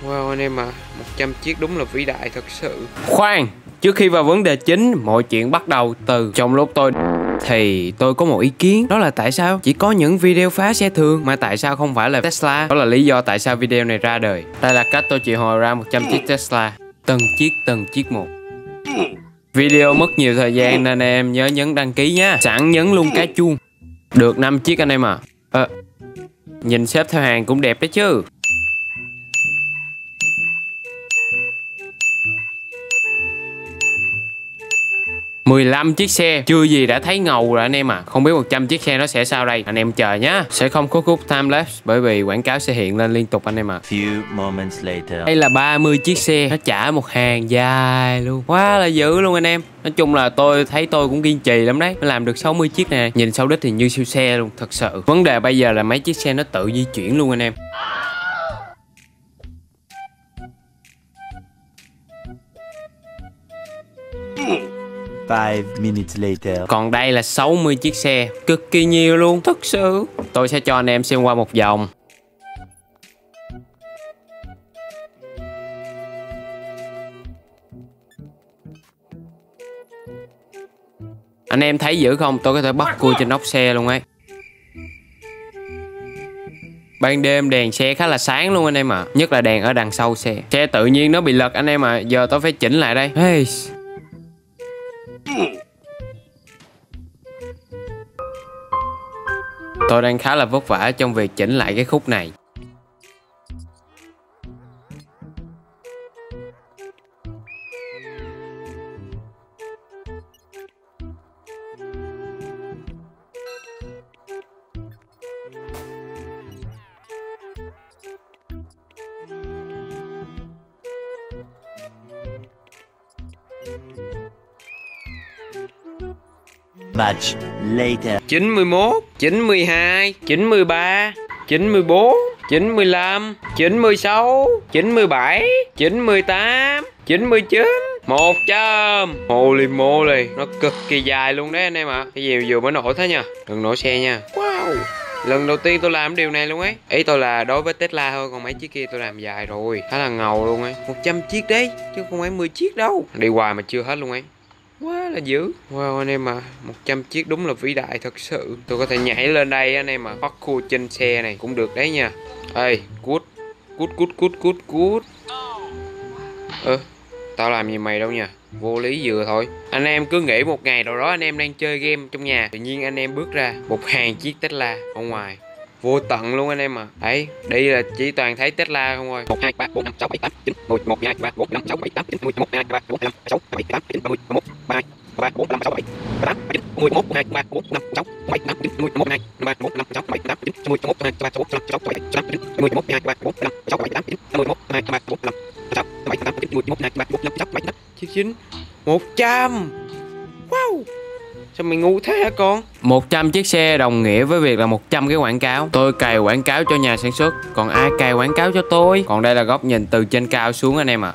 Wow anh em à, 100 chiếc đúng là vĩ đại thật sự. Khoan, trước khi vào vấn đề chính, mọi chuyện bắt đầu từ trong lúc thì tôi có một ý kiến. Đó là tại sao chỉ có những video phá xe thường mà tại sao không phải là Tesla. Đó là lý do tại sao video này ra đời. Đây là cách tôi triệu hồi ra 100 chiếc Tesla, từng chiếc một. Video mất nhiều thời gian nên em nhớ nhấn đăng ký nha. Sẵn nhấn luôn cái chuông. Được 5 chiếc anh em à. Nhìn xếp theo hàng cũng đẹp đấy chứ. 15 chiếc xe, chưa gì đã thấy ngầu rồi anh em à. Không biết 100 chiếc xe nó sẽ sao đây. Anh em chờ nhá. Sẽ không có khúc timelapse bởi vì quảng cáo sẽ hiện lên liên tục anh em à. Few moments later. Đây là 30 chiếc xe, nó trả một hàng dài luôn. Quá là dữ luôn anh em. Nói chung là tôi thấy tôi cũng kiên trì lắm đấy. Nó làm được 60 chiếc nè. Nhìn sau đích thì như siêu xe luôn, thật sự. Vấn đề bây giờ là mấy chiếc xe nó tự di chuyển luôn anh em. Five minutes later. Còn đây là 60 chiếc xe, cực kỳ nhiều luôn, thật sự. Tôi sẽ cho anh em xem qua một vòng. Anh em thấy dữ không? Tôi có thể bắt cua trên nóc xe luôn ấy. Ban đêm đèn xe khá là sáng luôn anh em ạ. Nhất là đèn ở đằng sau xe. Xe tự nhiên nó bị lật anh em ạ. Giờ tôi phải chỉnh lại đây. Hey. Tôi đang khá là vất vả trong việc chỉnh lại cái khúc này. Much later. 91, 92, 93, 94, 95, 96, 97, 98, 99, 100. Holy moly, nó cực kỳ dài luôn đấy anh em ạ. Cái gì vừa mới nổ thế nha. Đừng nổ xe nha. Wow, lần đầu tiên tôi làm điều này luôn ấy. Ý tôi là đối với Tesla thôi, còn mấy chiếc kia tôi làm dài rồi. Khá là ngầu luôn ấy. 100 chiếc đấy, chứ không phải 10 chiếc đâu. Đi hoài mà chưa hết luôn ấy. Quá là dữ. Wow anh em à, 100 chiếc đúng là vĩ đại thật sự. Tôi có thể nhảy lên đây anh em à, bắt khu trên xe này cũng được đấy nha. Ê, cút. Tao làm gì mày đâu nha. Vô lý vừa thôi. Anh em cứ nghĩ một ngày nào đó anh em đang chơi game trong nhà, tự nhiên anh em bước ra một hàng chiếc Tesla ở ngoài. Vô tận luôn anh em à. Đấy, đây là chỉ toàn thấy Tesla không thôi. 1 2 3 4 5 6 7 8 9 10 1 2 3 4 5 6 7 8 9 10 1 2 3 4 5 6 7 8 9 10 11 12 3 4 5 6 7 8 9 11 2 3 4 5 6 7 8 9 11 2 3 4 5 6 7 8 9 11 2 3 4 5 6 7 8 9 11 2 3 4 5 6 7 8 9 11 2 3 4 5 6 7 8 9 11 2 3 4 5 6 7 8 9 100. Wow. Sao mày ngu thế hả con? 100 chiếc xe đồng nghĩa với việc là 100 cái quảng cáo. Tôi cài quảng cáo cho nhà sản xuất, còn ai cài quảng cáo cho tôi? Còn đây là góc nhìn từ trên cao xuống anh em ạ.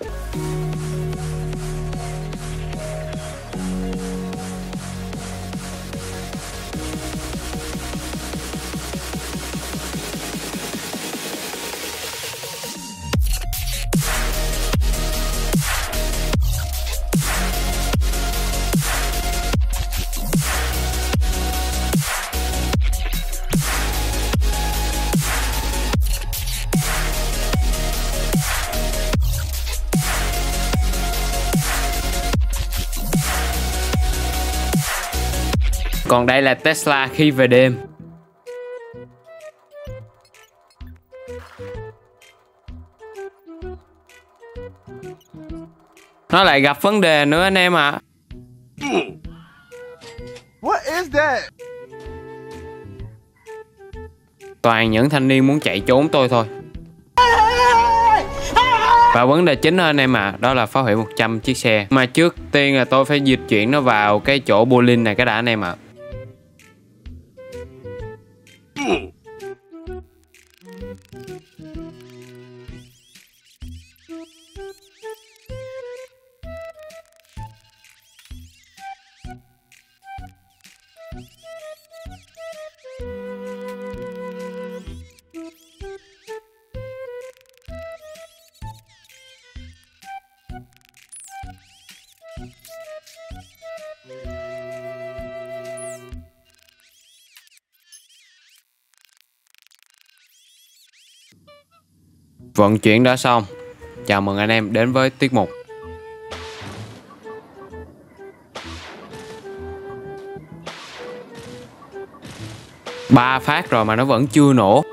Còn đây là Tesla khi về đêm. Nó lại gặp vấn đề nữa anh em ạ. What is that? Toàn những thanh niên muốn chạy trốn tôi thôi. Và vấn đề chính anh em ạ, đó là phá hủy 100 chiếc xe. Mà trước tiên là tôi phải dịch chuyển nó vào cái chỗ bowling này cái đã anh em ạ. Vận chuyển đã xong. Chào mừng anh em đến với tiết mục. Ba phát rồi mà nó vẫn chưa nổ.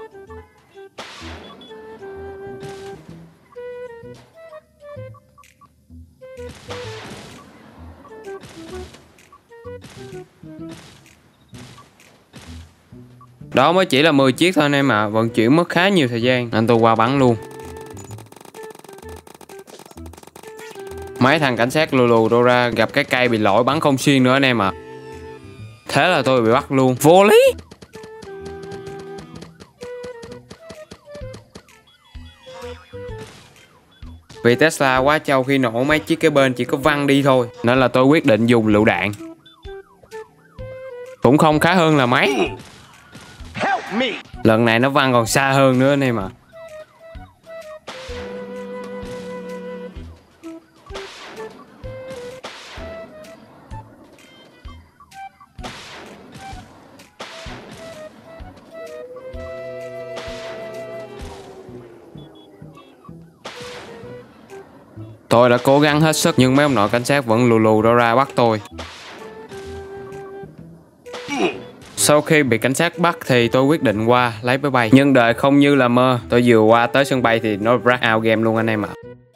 Đó mới chỉ là 10 chiếc thôi anh em ạ. Vận chuyển mất khá nhiều thời gian nên tôi qua bắn luôn. Mấy thằng cảnh sát lù lù đâu ra gặp cái cây bị lỗi bắn không xuyên nữa anh em ạ. Thế là tôi bị bắt luôn. Vô lý. Vì Tesla quá trâu, khi nổ mấy chiếc kế bên chỉ có văng đi thôi, nên là tôi quyết định dùng lựu đạn. Cũng không khá hơn là mấy. Lần này nó văng còn xa hơn nữa anh em ạ. Tôi đã cố gắng hết sức nhưng mấy ông nội cảnh sát vẫn lù lù đâu ra bắt tôi. Sau khi bị cảnh sát bắt thì tôi quyết định qua lấy máy bay. Nhưng đời không như là mơ. Tôi vừa qua tới sân bay thì nó black out game luôn anh em ạ.